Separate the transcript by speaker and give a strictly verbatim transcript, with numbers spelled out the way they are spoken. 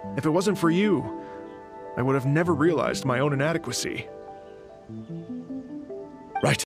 Speaker 1: If it wasn't for you, I would have never realized my own inadequacy.